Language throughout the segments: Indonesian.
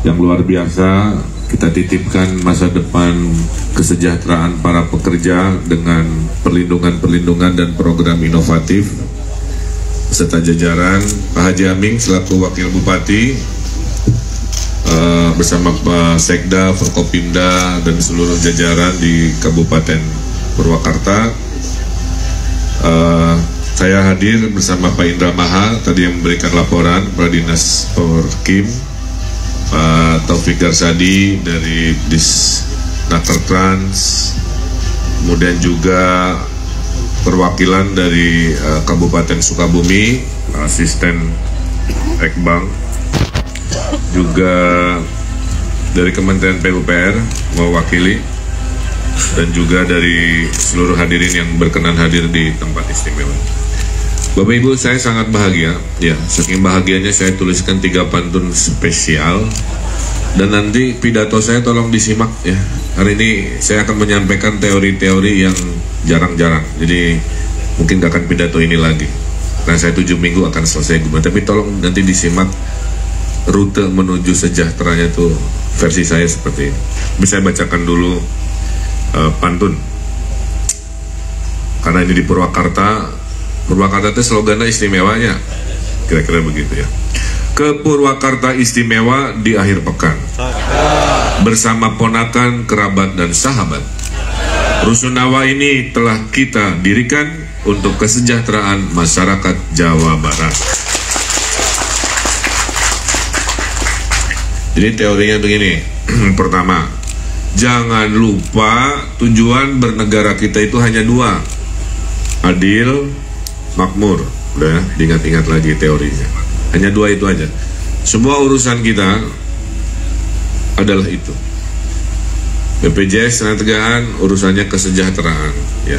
yang luar biasa. Kita titipkan masa depan kesejahteraan para pekerja dengan perlindungan dan program inovatif serta jajaran. Pak Haji Aming selaku Wakil Bupati bersama Pak Sekda, Forkopimda dan seluruh jajaran di Kabupaten Purwakarta. Saya hadir bersama Pak Indra Maha tadi yang memberikan laporan Pak Dinas Porkim, Pak Taufik Garsadi dari Disnakertrans, kemudian juga perwakilan dari Kabupaten Sukabumi, asisten Ekbang, juga dari Kementerian PUPR mewakili, dan juga dari seluruh hadirin yang berkenan hadir di tempat istimewa. Bapak Ibu, saya sangat bahagia. Ya, saking bahagianya saya tuliskan 3 pantun spesial. Dan nanti pidato saya tolong disimak ya. Hari ini saya akan menyampaikan teori-teori yang jarang-jarang. Jadi mungkin gak akan pidato ini lagi. Karena saya 7 minggu akan selesai gubernur. Tapi tolong nanti disimak rute menuju sejahteranya tuh versi saya seperti ini. Bisa saya bacakan dulu pantun. Karena ini di Purwakarta. Purwakarta itu slogannya istimewanya, kira-kira begitu ya. Ke Purwakarta istimewa di akhir pekan, bersama ponakan, kerabat dan sahabat. Rusunawa ini telah kita dirikan untuk kesejahteraan masyarakat Jawa Barat. Jadi teorinya begini. Pertama, jangan lupa tujuan bernegara kita itu hanya 2, adil, makmur. Udah diingat-ingat lagi teorinya. Hanya 2 itu aja. Semua urusan kita adalah itu. BPJS Tenagaan urusannya kesejahteraan, ya.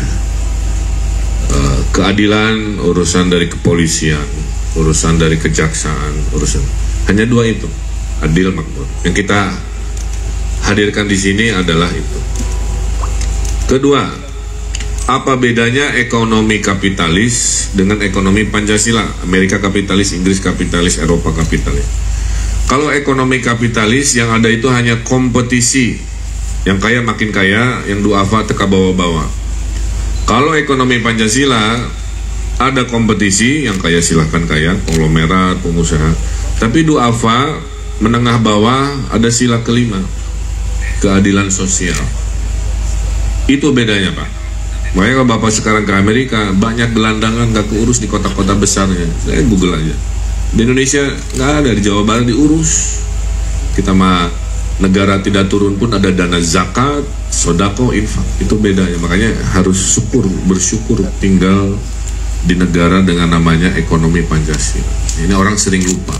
Keadilan urusan dari kepolisian, urusan dari kejaksaan, urusan. Hanya 2 itu, adil, makmur. Yang kita hadirkan di sini adalah itu. Kedua, apa bedanya ekonomi kapitalis dengan ekonomi Pancasila? Amerika kapitalis, Inggris kapitalis, Eropa kapitalis. Kalau ekonomi kapitalis yang ada itu hanya kompetisi, yang kaya makin kaya, yang duafa teka bawa-bawa. Kalau ekonomi Pancasila ada kompetisi, yang kaya silahkan kaya, konglomerat, pengusaha. Tapi duafa, menengah bawah, ada sila kelima, keadilan sosial. Itu bedanya, Pak. Makanya kalau Bapak sekarang ke Amerika, banyak gelandangan gak keurus di kota-kota besarnya. Saya Google aja. Di Indonesia nggak ada, di Jawa Barat diurus. Kita mah negara tidak turun pun ada dana zakat, sodako, infak. Itu bedanya. Makanya harus bersyukur tinggal di negara dengan namanya ekonomi Pancasila. Ini orang sering lupa.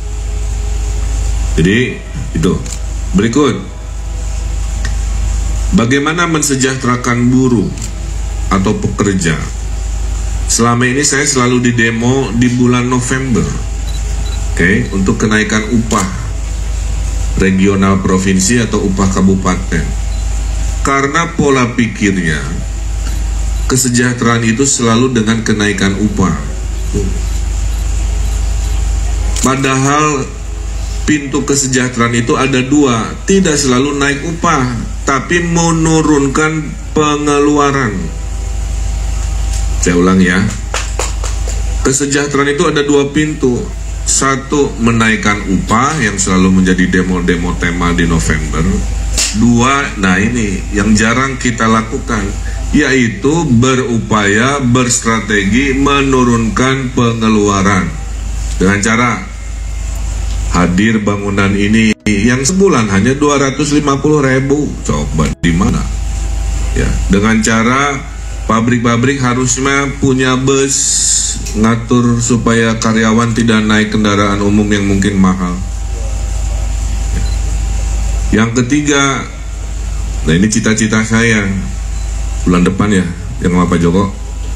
Jadi itu. Berikut, bagaimana mensejahterakan buruh atau pekerja. Selama ini saya selalu di demo di bulan November, oke, untuk kenaikan upah regional provinsi atau upah kabupaten. Karena pola pikirnya kesejahteraan itu selalu dengan kenaikan upah. Padahal pintu kesejahteraan itu ada 2, tidak selalu naik upah, tapi menurunkan pengeluaran. Saya ulang ya, kesejahteraan itu ada 2 pintu. 1, menaikkan upah yang selalu menjadi demo-demo tema di November. 2, nah ini yang jarang kita lakukan, yaitu berupaya, berstrategi menurunkan pengeluaran. Dengan cara hadir bangunan ini yang sebulan hanya 250.000, coba di mana? Ya, dengan cara pabrik-pabrik harusnya punya bus, ngatur supaya karyawan tidak naik kendaraan umum yang mungkin mahal. Yang ketiga, nah ini cita-cita saya bulan depan ya, yang sama Pak Joko.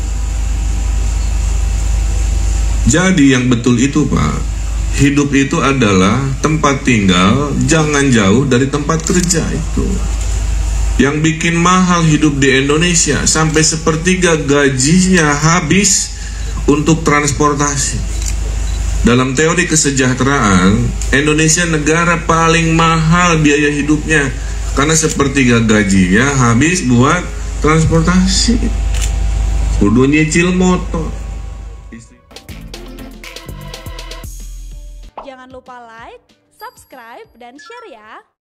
Jadi yang betul itu Pak, hidup itu adalah tempat tinggal, jangan jauh dari tempat kerja itu. Yang bikin mahal hidup di Indonesia, sampai 1/3 gajinya habis untuk transportasi. Dalam teori kesejahteraan, Indonesia negara paling mahal biaya hidupnya karena sepertiga gajinya habis buat transportasi. Kudu nyicil motor. Jangan lupa like, subscribe, dan share ya.